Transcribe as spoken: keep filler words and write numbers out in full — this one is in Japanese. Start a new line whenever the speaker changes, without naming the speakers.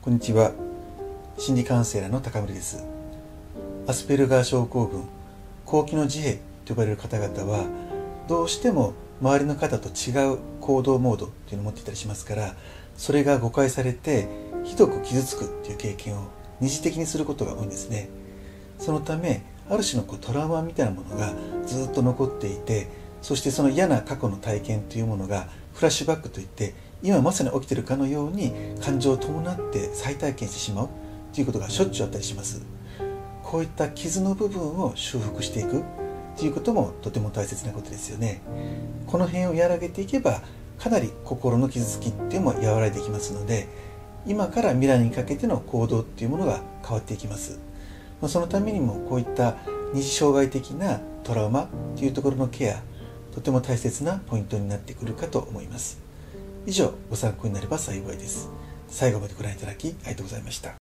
こんにちは。心理カウンセラーの高森です。アスペルガー症候群、高機能自閉と呼ばれる方々は、どうしても周りの方と違う行動モードっていうのを持っていたりしますから、それが誤解されてひどく傷つくっていう経験を二次的にすることが多いんですね。そのため、ある種のこうトラウマみたいなものがずっと残っていて、そしてその嫌な過去の体験というものがフラッシュバックといって、今まさに起きているかのように感情を伴って再体験してしまうということがしょっちゅうあったりします。こういった傷の部分を修復していくということもとても大切なことですよね。この辺を和らげていけば、かなり心の傷つきっていうのも和らいでいきますので、今から未来にかけての行動っていうものが変わっていきます。そのためにもこういった二次障害的なトラウマというところのケア、とても大切なポイントになってくるかと思います。以上、ご参考になれば幸いです。最後までご覧いただきありがとうございました。